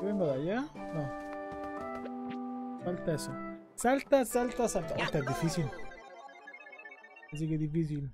¿Vengo de allá? No. Falta eso. Salta, salta, salta. Esta es difícil. Así que difícil.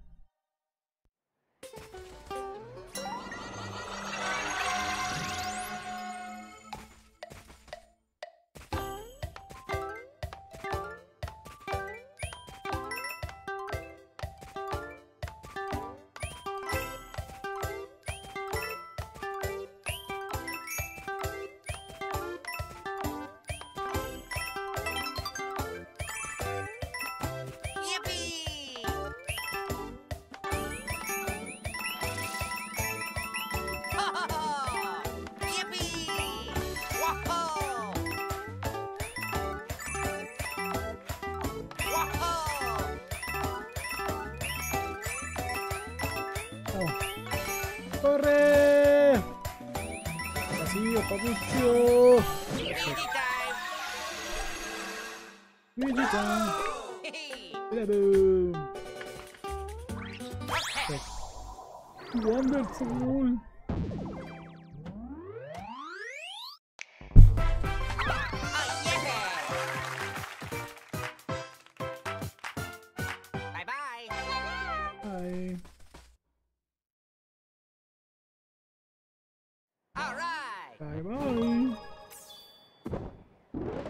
¡Corre! Así, papucho. Vidita. Wonderful. Bye bye. Bye. All right. Bye bye.